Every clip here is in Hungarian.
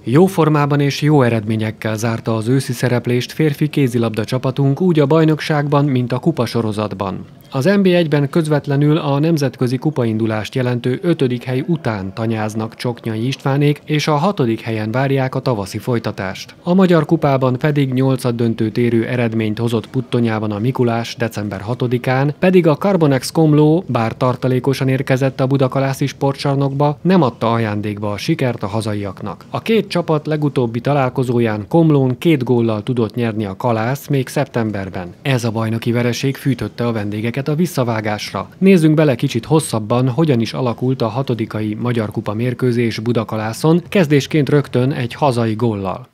Jó formában és jó eredményekkel zárta az őszi szereplést férfi kézilabda csapatunk úgy a bajnokságban, mint a kupasorozatban. Az NB1-ben közvetlenül a nemzetközi kupaindulást jelentő 5. hely után tanyáznak Csoknyai Istvánék, és a 6. helyen várják a tavaszi folytatást. A Magyar Kupában pedig 8-döntőt érő eredményt hozott Puttonyában a Mikulás december 6-án, pedig a Carbonex Komló, bár tartalékosan érkezett a Budakalászi sportcsarnokba, nem adta ajándékba a sikert a hazaiaknak. A két csapat legutóbbi találkozóján Komlón 2 góllal tudott nyerni a Kalász még szeptemberben. Ez a bajnoki vereség fűtötte a vendégeket a visszavágásra. Nézzünk bele kicsit hosszabban, hogyan is alakult a 6. Magyar Kupa mérkőzés Budakalászon, kezdésként rögtön egy hazai góllal.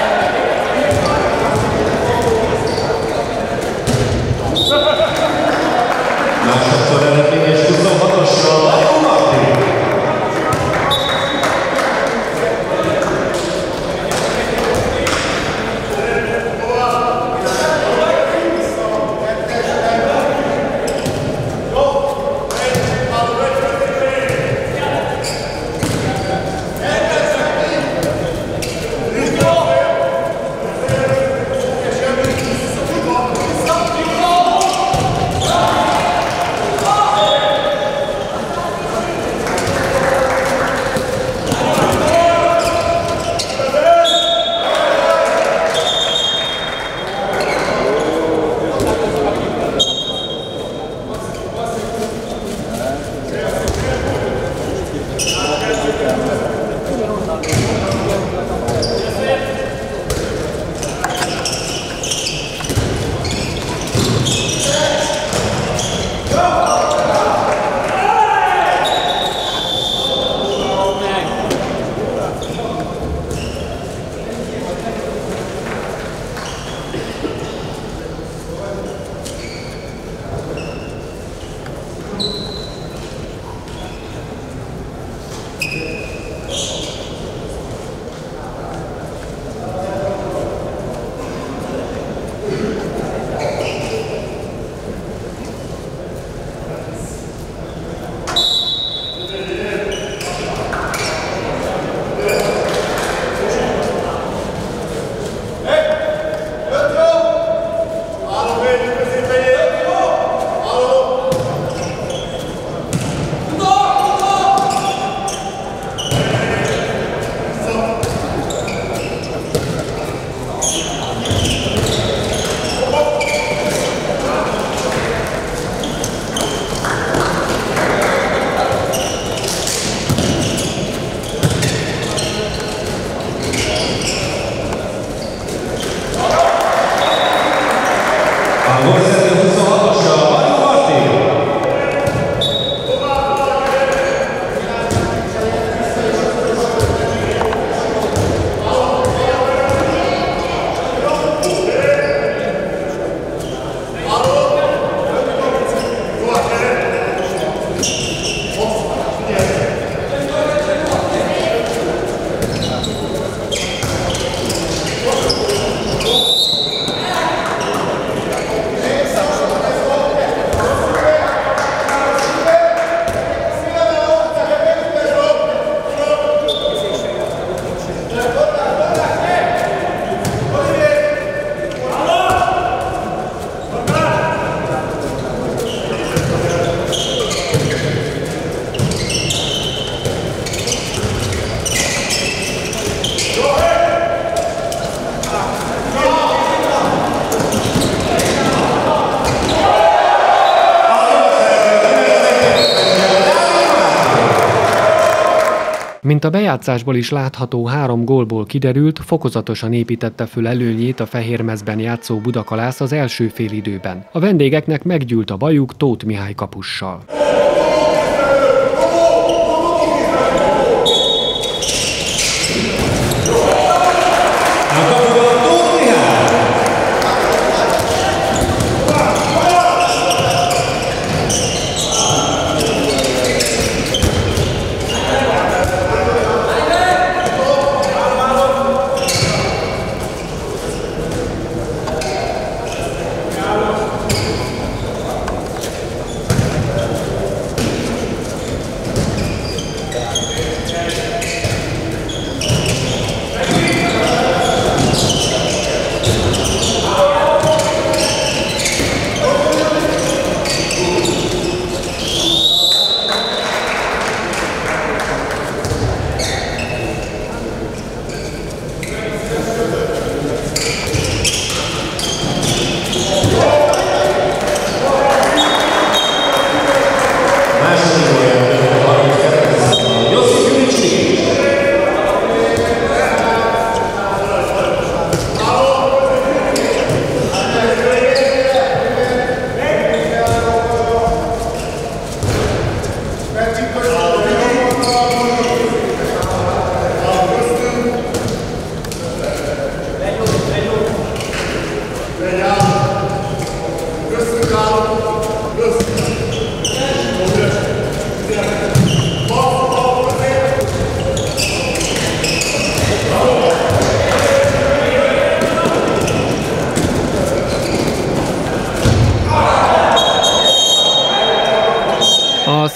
Mint a bejátszásból is látható 3 gólból kiderült, fokozatosan építette föl előnyét a fehérmezben játszó Budakalász az első félidőben. A vendégeknek meggyűlt a bajuk Tóth Mihály kapussal.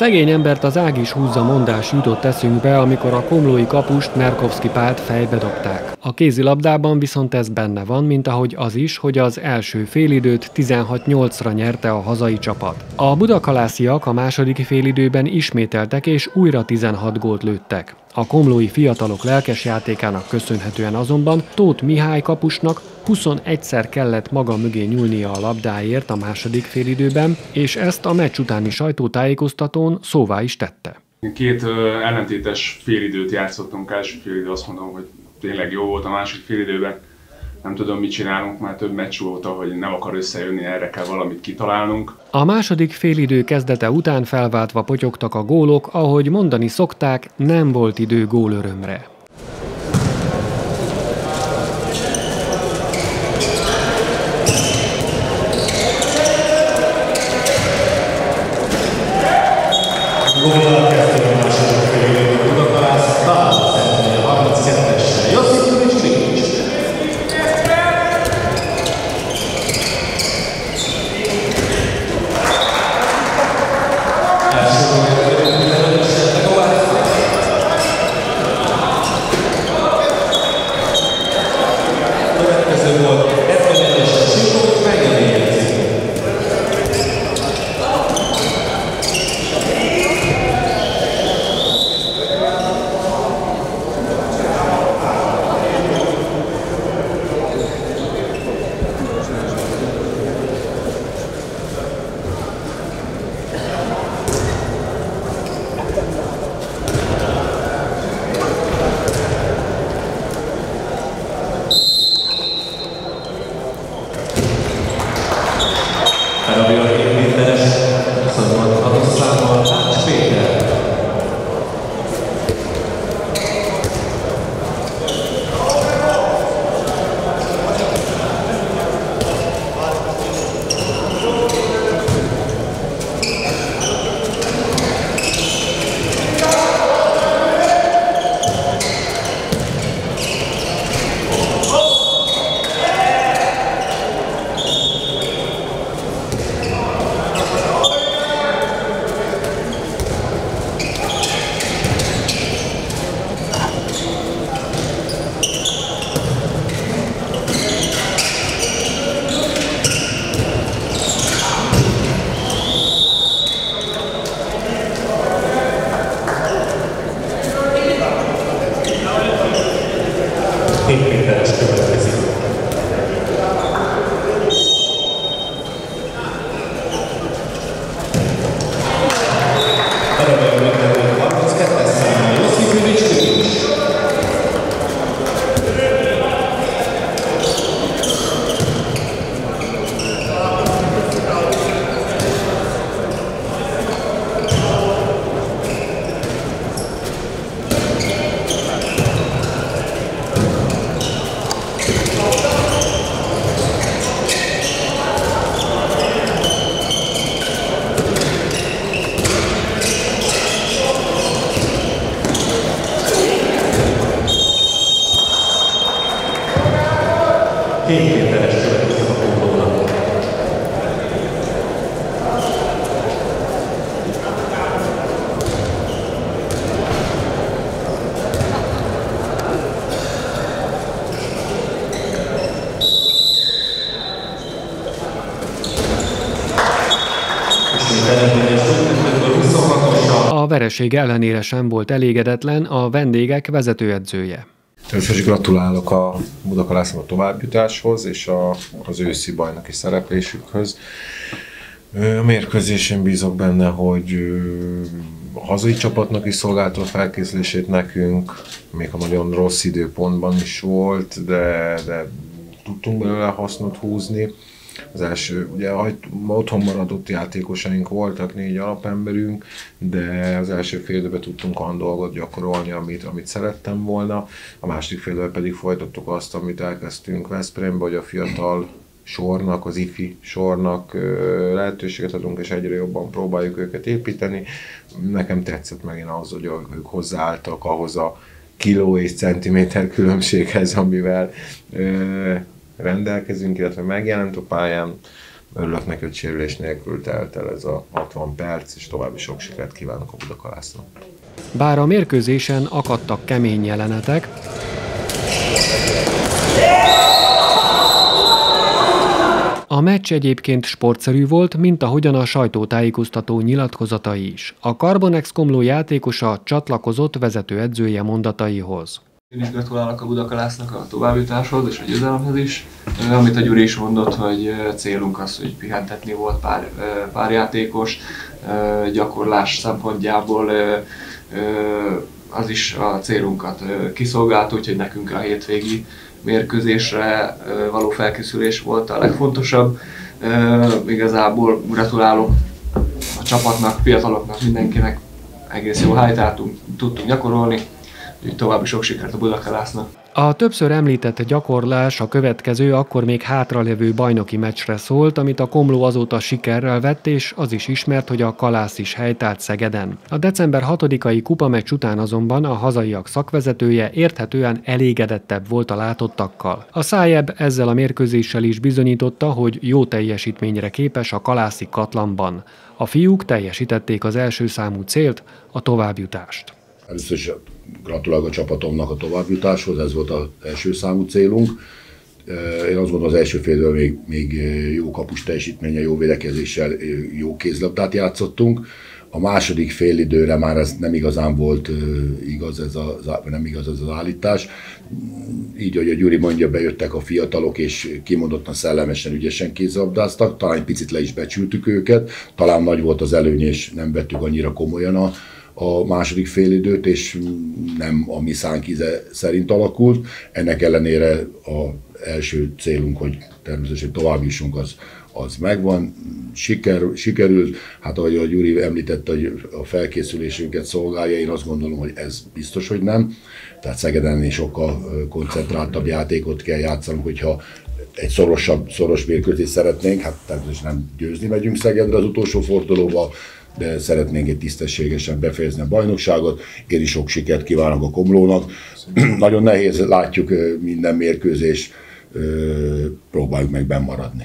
Szegény embert az ág is húzza mondás jutott eszünkbe, amikor a komlói kapust Merkovszky Pált fejbe dobták. A kézilabdában viszont ez benne van, mint ahogy az is, hogy az első félidőt 16-8-ra nyerte a hazai csapat. A budakalásziak a második félidőben ismételtek és újra 16 gólt lőttek. A komlói fiatalok lelkes játékának köszönhetően azonban Tóth Mihály kapusnak 21-szer kellett maga mögé nyúlnia a labdáért a második félidőben, és ezt a meccs utáni sajtótájékoztatón szóvá is tette. Két ellentétes félidőt játszottunk. Első félidő azt mondom, hogy tényleg jó volt, a másik félidőben nem tudom, mit csinálunk, már több meccs volt, hogy nem akar összejönni, erre kell valamit kitalálnunk. A második félidő kezdete után felváltva potyogtak a gólok, ahogy mondani szokták, nem volt idő gólörömre. A vereség ellenére sem volt elégedetlen a vendégek vezetőedzője. Először is gratulálok a Budakalásznak a továbbjutáshoz és az őszi bajnoki szereplésükhöz. A mérkőzésen bízok benne, hogy a hazai csapatnak is szolgálta a felkészülését nekünk, még a nagyon rossz időpontban is volt, de tudtunk belőle hasznot húzni. Az első, ugye otthon maradott játékosaink voltak, 4 alapemberünk, de az első fél időben tudtunk olyan dolgot gyakorolni, amit szerettem volna. A második fél időben pedig folytattuk azt, amit elkezdtünk Veszprémbe, hogy a fiatal sornak, az ifi sornak lehetőséget adunk, és egyre jobban próbáljuk őket építeni. Nekem tetszett megint az, hogy ők hozzáálltak ahhoz a kiló és centiméter különbséghez, amivel rendelkezünk, illetve megjelent a pályán. Örülök neki, hogy sérülés nélkül telt el ez a 60 perc, és további sok sikert kívánok a Budakalásznak. Bár a mérkőzésen akadtak kemény jelenetek, a meccs egyébként sportszerű volt, mint ahogyan a sajtótájékoztató nyilatkozatai is. A Carbonex Komló játékosa csatlakozott vezetőedzője mondataihoz. Én is gratulálok a Budakalásznak a továbbjutáshoz és a győzelemhez is. Amit a Gyuri is mondott, hogy célunk az, hogy pihentetni volt pár játékos, gyakorlás szempontjából az is a célunkat kiszolgált, úgyhogy nekünk a hétvégi mérkőzésre való felkészülés volt a legfontosabb. Igazából gratulálok a csapatnak, fiataloknak, mindenkinek, egész jó helytáltunk, tudtunk gyakorolni, úgyhogy további sok sikert a Budakalásznak. A többször említett gyakorlás a következő, akkor még hátralévő bajnoki meccsre szólt, amit a Komló azóta sikerrel vett, és az is ismert, hogy a Kalász is helytált Szegeden. A december 6-ai kupameccs után azonban a hazaiak szakvezetője érthetően elégedettebb volt a látottakkal. A Szájeb ezzel a mérkőzéssel is bizonyította, hogy jó teljesítményre képes a kalászi Katlanban. A fiúk teljesítették az első számú célt, a továbbjutást. Először is gratulálok a csapatomnak a továbbjutáshoz, ez volt az első számú célunk. Én azt gondolom, az első félidőben még jó kapus teljesítménye, jó védekezéssel, jó kézlabdát játszottunk. A második félidőre már ez nem igazán volt igaz, nem igaz ez az állítás. Így, hogy a Gyuri mondja, bejöttek a fiatalok, és kimondottan szellemesen, ügyesen kézlabdáztak. Talán egy picit le is becsültük őket, talán nagy volt az előny, és nem vettük annyira komolyan a második félidőt, és nem a mi szánk íze szerint alakult. Ennek ellenére az első célunk, hogy természetesen tovább jussunk, az megvan, sikerült. Hát ahogy a Gyuri említette, hogy a felkészülésünket szolgálja, én azt gondolom, hogy ez biztos, hogy nem. Tehát Szegeden is sokkal koncentráltabb játékot kell játszanunk, hogyha egy szoros mérkőzést szeretnénk, hát természetesen nem győzni megyünk Szegedre az utolsó fordulóba, de szeretnénk egy tisztességesen befejezni a bajnokságot. Én is sok sikert kívánok a Komlónak. Nagyon nehéz, látjuk minden mérkőzés, próbáljuk meg benn maradni.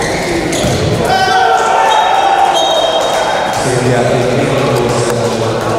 játék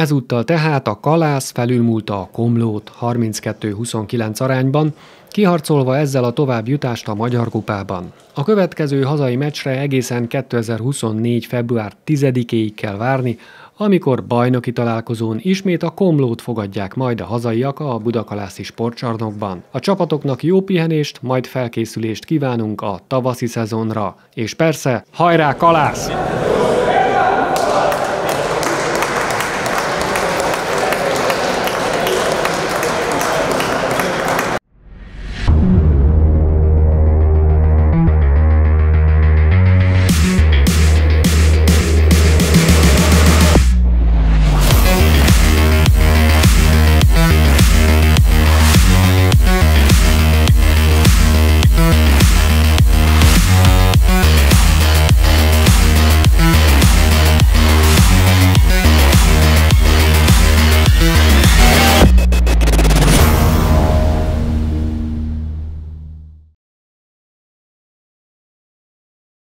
Ezúttal tehát a Kalász felülmúlta a Komlót 32-29 arányban, kiharcolva ezzel a továbbjutást a Magyar Kupában. A következő hazai meccsre egészen 2024. február 10-éig kell várni, amikor bajnoki találkozón ismét a Komlót fogadják majd a hazaiak a Budakalászi sportcsarnokban. A csapatoknak jó pihenést, majd felkészülést kívánunk a tavaszi szezonra. És persze, hajrá Kalász!